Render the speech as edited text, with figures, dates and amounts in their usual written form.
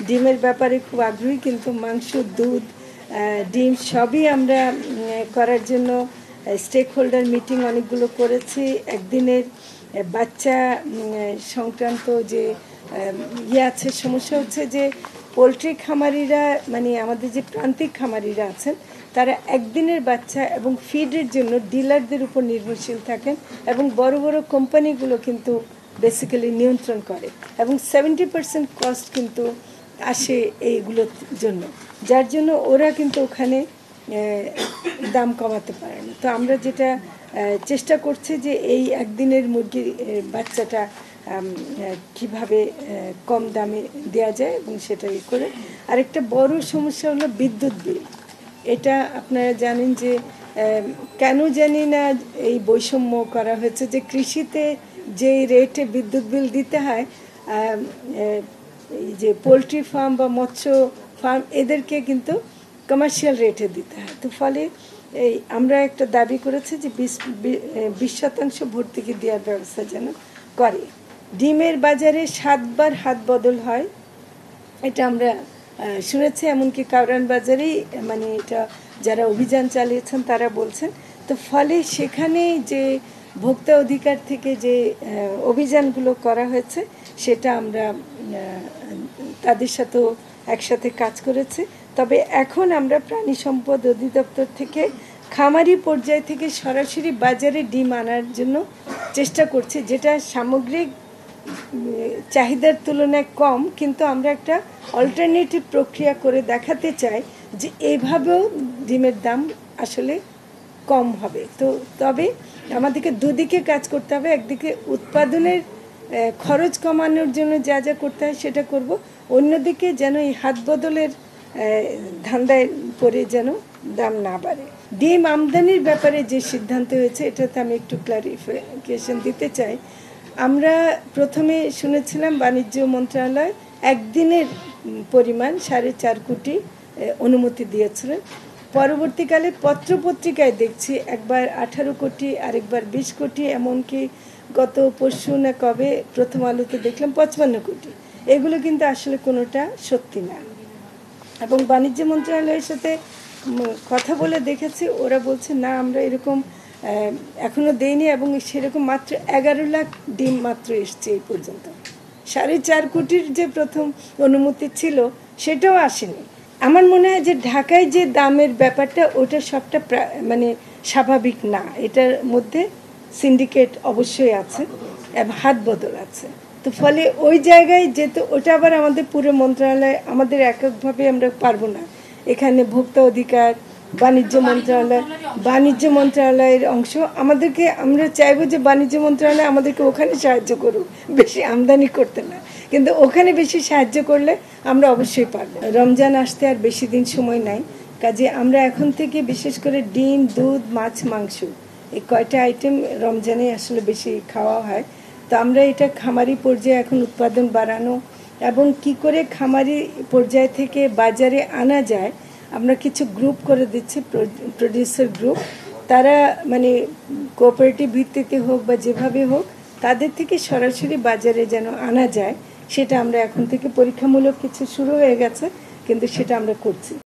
ডিমের ব্যাপারে খুব আগ্রহী, কিন্তু মাংস, দুধ, ডিম সবই আমরা করার জন্য স্টেক হোল্ডার মিটিং অনেকগুলো করেছি। একদিনের বাচ্চা সংক্রান্ত যে আছে, সমস্যা হচ্ছে যে পোলট্রি খামারিরা, মানে আমাদের যে প্রান্তিক খামারিরা আছেন, তারা একদিনের বাচ্চা এবং ফিডের জন্য ডিলারদের উপর নির্ভরশীল থাকেন, এবং বড় বড় কোম্পানিগুলো কিন্তু বেসিক্যালি নিয়ন্ত্রণ করে, এবং 70% কস্ট কিন্তু আসে এইগুলোর জন্য, যার জন্য ওরা কিন্তু ওখানে দাম কমাতে পারে না। তো আমরা যেটা চেষ্টা করছি যে এই একদিনের মুরগির বাচ্চাটা কিভাবে কম দামে দেওয়া যায়, এবং সেটাই করে। আরেকটা বড় সমস্যা হলো বিদ্যুৎ বিল। এটা আপনারা জানেন যে কেন জানি না এই বৈষম্য করা হয়েছে, যে কৃষিতে যে রেটে বিদ্যুৎ বিল দিতে হয়, এই যে পোলট্রি ফার্ম বা মৎস্য ফার্ম এদেরকে কিন্তু কমার্শিয়াল রেটে দিতে হয়। তো ফলে এই আমরা একটা দাবি করেছি যে 20% ভর্তুকি দেওয়ার ব্যবস্থা যেন করে। ডিমের বাজারে 7 বার হাত বদল হয়, এটা আমরা শুনেছি, এমনকি কাউরান বাজারেই, মানে এটা যারা অভিযান চালিয়েছেন তারা বলছেন। তো ফলে সেখানে যে ভোক্তা অধিকার থেকে যে অভিযানগুলো করা হয়েছে, সেটা আমরা তাদের সাথেও একসাথে কাজ করেছি। তবে এখন আমরা প্রাণী সম্পদ অধিদপ্তর থেকে খামারি পর্যায় থেকে সরাসরি বাজারে ডিম আনার জন্য চেষ্টা করছি, যেটা সামগ্রিক চাহিদার তুলনায় কম, কিন্তু আমরা একটা অল্টারনেটিভ প্রক্রিয়া করে দেখাতে চাই যে এইভাবেও ডিমের দাম আসলে কম হবে। তো তবে আমাদেরকে দুদিকে কাজ করতে হবে, একদিকে উৎপাদনের খরচ কমানোর জন্য যা যা করতে হয় সেটা করব, অন্যদিকে যেন এই হাত বদলের ধান্দায় পড়ে যেন দাম না বাড়ে। ডিম আমদানির ব্যাপারে যে সিদ্ধান্ত হয়েছে, এটাতে আমি একটু ক্লারিফিকেশন দিতে চাই। আমরা প্রথমে শুনেছিলাম বাণিজ্য মন্ত্রণালয় একদিনের পরিমাণ 4.5 কোটি অনুমতি দিয়েছিলেন। পরবর্তীকালে পত্রপত্রিকায় দেখছি একবার 18 কোটি, আরেকবার 20 কোটি, এমনকি গত পরশু না কবে প্রথম আলোতে দেখলাম 55 কোটি। এগুলো কিন্তু আসলে কোনোটা সত্যি না, এবং বাণিজ্য মন্ত্রণালয়ের সাথে কথা বলে দেখেছি, ওরা বলছে না আমরা এরকম এখনও দেইনি, এবং সেরকম মাত্র 11 লাখ ডিম মাত্র এসছে এই পর্যন্ত। 4.5 কোটির যে প্রথম অনুমতি ছিল সেটাও আসেনি। আমার মনে হয় যে ঢাকায় যে দামের ব্যাপারটা, ওটা সবটা মানে স্বাভাবিক না, এটার মধ্যে সিন্ডিকেট অবশ্যই আছে এবং হাত বদল আছে। তো ফলে ওই জায়গায় যেতে, ওটা আবার আমাদের পুরো মন্ত্রণালয়, আমাদের এককভাবে আমরা পারবো না। এখানে ভোক্তা অধিকার, বাণিজ্য মন্ত্রণালয়ের অংশ আমাদেরকে, আমরা চাইবো যে বাণিজ্য মন্ত্রণালয় আমাদেরকে ওখানে সাহায্য করুক, বেশি আমদানি করতে না, কিন্তু ওখানে বেশি সাহায্য করলে আমরা অবশ্যই পারবো। রমজান আসতে আর বেশি দিন সময় নাই, কাজে আমরা এখন থেকে বিশেষ করে ডিম, দুধ, মাছ, মাংস, এই কয়টা আইটেম রমজানে আসলে বেশি খাওয়া হয়। তো আমরা এটা খামারি পর্যায়ে এখন উৎপাদন বাড়ানো, এবং কি করে খামারি পর্যায় থেকে বাজারে আনা যায়, আমরা কিছু গ্রুপ করে দিচ্ছি, প্রডিউসার গ্রুপ, তারা মানে কোঅপারেটিভ ভিত্তিতে হোক বা যেভাবে হোক, তাদের থেকে সরাসরি বাজারে যেন আনা যায়, সেটা আমরা এখন থেকে পরীক্ষামূলক কিছু শুরু হয়ে গেছে, কিন্তু সেটা আমরা করছি।